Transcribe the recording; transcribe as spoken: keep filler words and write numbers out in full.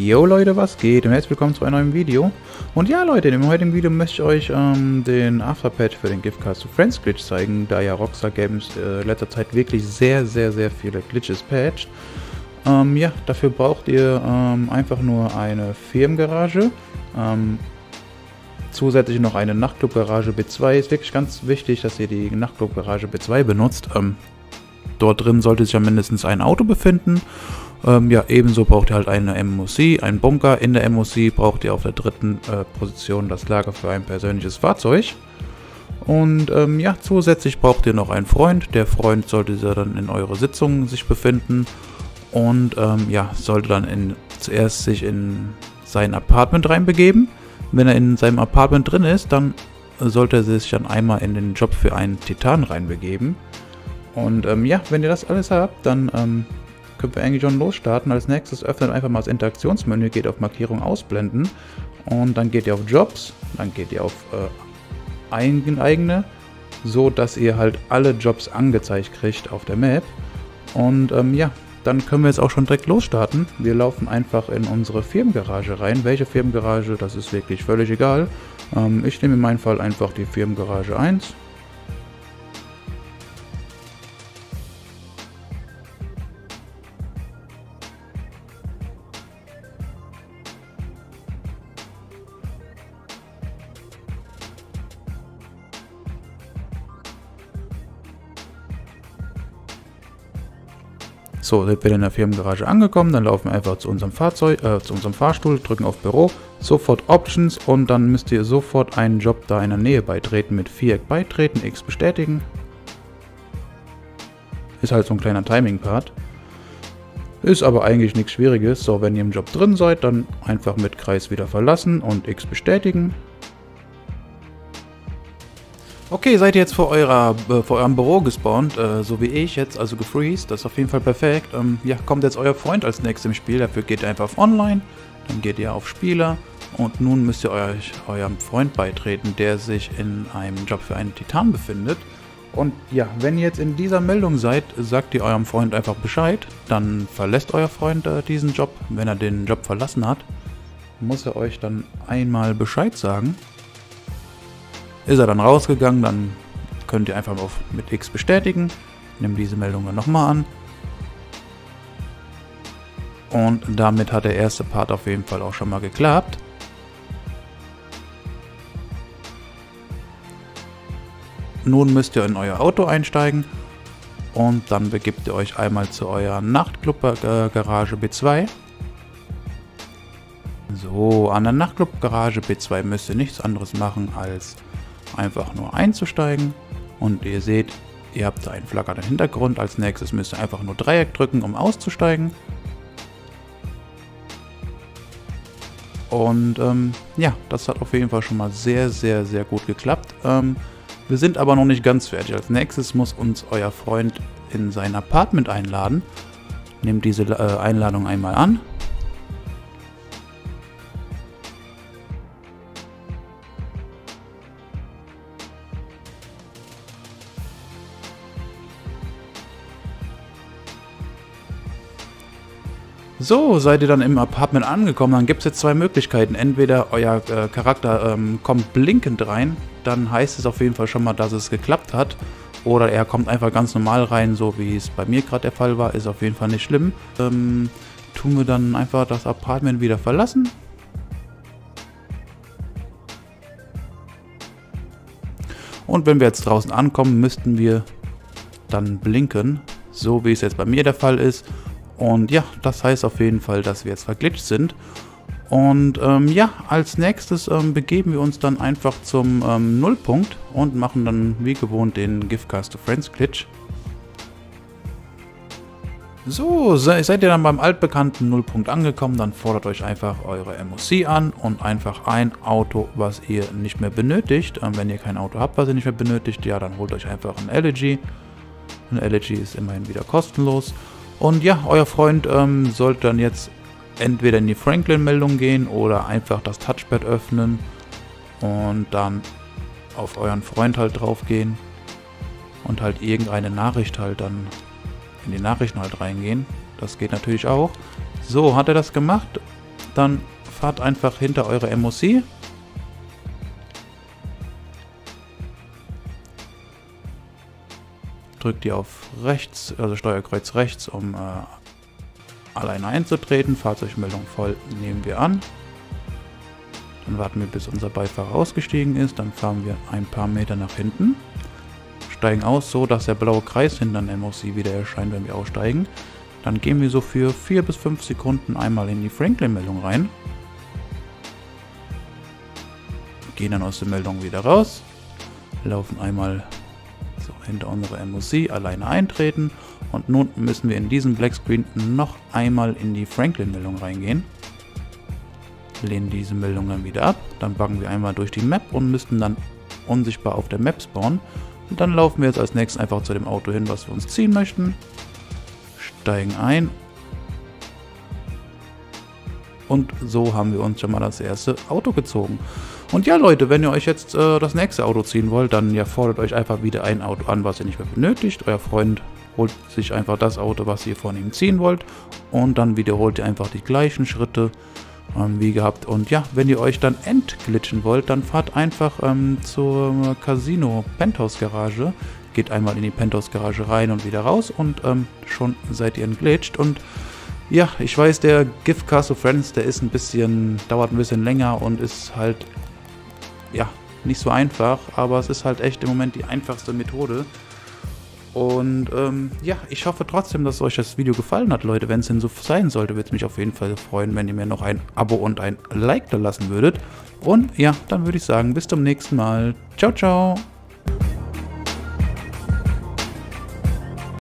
Yo Leute, was geht und herzlich willkommen zu einem neuen Video. Und ja Leute, im heutigen Video möchte ich euch ähm, den Afterpatch für den Giftcast to Friends Glitch zeigen, da ja Rockstar Games äh, in letzter Zeit wirklich sehr, sehr, sehr viele Glitches patcht. Ähm, ja, dafür braucht ihr ähm, einfach nur eine Firmengarage, ähm, zusätzlich noch eine Nachtclub-Garage B zwei. Ist wirklich ganz wichtig, dass ihr die Nachtclub-Garage B zwei benutzt. Ähm, dort drin sollte sich ja mindestens ein Auto befinden. Ähm, ja, ebenso braucht ihr halt eine M O C, einen Bunker. In der M O C braucht ihr auf der dritten äh, Position das Lager für ein persönliches Fahrzeug. Und ähm, ja, zusätzlich braucht ihr noch einen Freund. Der Freund sollte dann in eurer Sitzung sich befinden. Und ähm, ja, sollte dann in, zuerst sich in sein Apartment reinbegeben. Wenn er in seinem Apartment drin ist, dann sollte er sich dann einmal in den Job für einen Titan reinbegeben. Und ähm, ja, wenn ihr das alles habt, dann ähm, können wir eigentlich schon losstarten. Als nächstes öffnet einfach mal das Interaktionsmenü, geht auf Markierung ausblenden und dann geht ihr auf Jobs, dann geht ihr auf äh, eigene, so dass ihr halt alle Jobs angezeigt kriegt auf der Map. Und ähm, ja, dann können wir jetzt auch schon direkt losstarten. Wir laufen einfach in unsere Firmengarage rein. Welche Firmengarage, das ist wirklich völlig egal. Ähm, ich nehme in meinem Fall einfach die Firmengarage eins. So, sind wir in der Firmengarage angekommen, dann laufen wir einfach zu unserem Fahrzeug, äh, zu unserem Fahrstuhl, drücken auf Büro, sofort Options und dann müsst ihr sofort einen Job da in der Nähe beitreten mit Viereck beitreten, X bestätigen. Ist halt so ein kleiner Timing-Part. Ist aber eigentlich nichts Schwieriges. So, wenn ihr im Job drin seid, dann einfach mit Kreis wieder verlassen und X bestätigen. Okay, seid ihr jetzt vor, eurer, äh, vor eurem Büro gespawnt, äh, so wie ich jetzt, also gefreezed, das ist auf jeden Fall perfekt. Ähm, ja, kommt jetzt euer Freund als nächstes im Spiel, dafür geht ihr einfach auf Online, dann geht ihr auf Spieler und nun müsst ihr euch eurem Freund beitreten, der sich in einem Job für einen Titan befindet. Und ja, wenn ihr jetzt in dieser Meldung seid, sagt ihr eurem Freund einfach Bescheid, dann verlässt euer Freund äh, diesen Job. Wenn er den Job verlassen hat, muss er euch dann einmal Bescheid sagen. Ist er dann rausgegangen, dann könnt ihr einfach auf mit X bestätigen. Nehmt diese Meldung dann nochmal an. Und damit hat der erste Part auf jeden Fall auch schon mal geklappt. Nun müsst ihr in euer Auto einsteigen und dann begebt ihr euch einmal zu eurer Nachtclub-Garage B zwei. So, an der Nachtclub-Garage B zwei müsst ihr nichts anderes machen als einfach nur einzusteigen und ihr seht, ihr habt da einen flackernden Hintergrund. Als nächstes müsst ihr einfach nur Dreieck drücken, um auszusteigen. Und ähm, ja, das hat auf jeden Fall schon mal sehr, sehr, sehr gut geklappt. Ähm, wir sind aber noch nicht ganz fertig. Als nächstes muss uns euer Freund in sein Apartment einladen. Nehmt diese äh, Einladung einmal an. So, seid ihr dann im Apartment angekommen, dann gibt es jetzt zwei Möglichkeiten. Entweder euer äh, Charakter ähm, kommt blinkend rein, dann heißt es auf jeden Fall schon mal, dass es geklappt hat. Oder er kommt einfach ganz normal rein, so wie es bei mir gerade der Fall war, ist auf jeden Fall nicht schlimm. Ähm, tun wir dann einfach das Apartment wieder verlassen. Und wenn wir jetzt draußen ankommen, müssten wir dann blinken, so wie es jetzt bei mir der Fall ist. Und ja, das heißt auf jeden Fall, dass wir jetzt verglitscht sind. Und ähm, ja, als nächstes ähm, begeben wir uns dann einfach zum ähm, Nullpunkt und machen dann wie gewohnt den Giftcast to Friends Glitch. So, se seid ihr dann beim altbekannten Nullpunkt angekommen, dann fordert euch einfach eure M O C an und einfach ein Auto, was ihr nicht mehr benötigt. Ähm, wenn ihr kein Auto habt, was ihr nicht mehr benötigt, ja, dann holt euch einfach ein Elegy. Ein Elegy ist immerhin wieder kostenlos. Und ja, euer Freund ähm, sollte dann jetzt entweder in die Franklin-Meldung gehen oder einfach das Touchpad öffnen und dann auf euren Freund halt drauf gehen und halt irgendeine Nachricht halt dann in die Nachrichten halt reingehen. Das geht natürlich auch. So, hat er das gemacht? dann fahrt einfach hinter eure M O C. Drückt ihr auf rechts, also Steuerkreuz rechts, um äh, alleine einzutreten. Fahrzeugmeldung voll nehmen wir an. Dann warten wir, bis unser Beifahrer ausgestiegen ist. Dann fahren wir ein paar Meter nach hinten. Steigen aus, so dass der blaue Kreis hinter dem M O C wieder erscheint, wenn wir aussteigen. Dann gehen wir so für vier bis fünf Sekunden einmal in die Franklin-Meldung rein. Gehen dann aus der Meldung wieder raus. Laufen einmal so hinter unsere M O C, alleine eintreten. Und nun müssen wir in diesem Black Screen noch einmal in die Franklin-Meldung reingehen. Lehnen diese Meldung dann wieder ab. Dann buggen wir einmal durch die Map und müssten dann unsichtbar auf der Map spawnen. Und dann laufen wir jetzt als nächstes einfach zu dem Auto hin, was wir uns ziehen möchten. Steigen ein. Und so haben wir uns schon mal das erste Auto gezogen. Und ja Leute, wenn ihr euch jetzt äh, das nächste Auto ziehen wollt, dann ja, fordert euch einfach wieder ein Auto an, was ihr nicht mehr benötigt. Euer Freund holt sich einfach das Auto, was ihr von ihm ziehen wollt. Und dann wiederholt ihr einfach die gleichen Schritte ähm, wie gehabt. Und ja, wenn ihr euch dann entglitchen wollt, dann fahrt einfach ähm, zur Casino Penthouse Garage. Geht einmal in die Penthouse Garage rein und wieder raus und ähm, schon seid ihr entglitscht. Und ja, ich weiß, der Gift Cars to Friends, der ist ein bisschen, dauert ein bisschen länger und ist halt, ja, nicht so einfach, aber es ist halt echt im Moment die einfachste Methode. Und ähm, ja, ich hoffe trotzdem, dass euch das Video gefallen hat, Leute. Wenn es denn so sein sollte, würde es mich auf jeden Fall freuen, wenn ihr mir noch ein Abo und ein Like da lassen würdet. Und ja, dann würde ich sagen, bis zum nächsten Mal. Ciao, ciao!